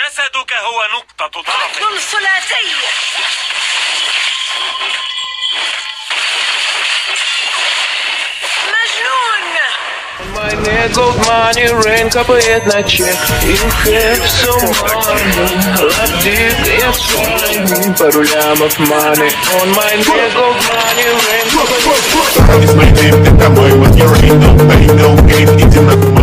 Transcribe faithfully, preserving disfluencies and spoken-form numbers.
جسدك هو نقطة ضعف. قتل ثلاثي. مجنون. My gold money rain капает на чек. You have some money. Лапдик и свайни. Пару лямов money. On my gold money rain. It's my name, это мой, what your ain't no pay, no gain, иди на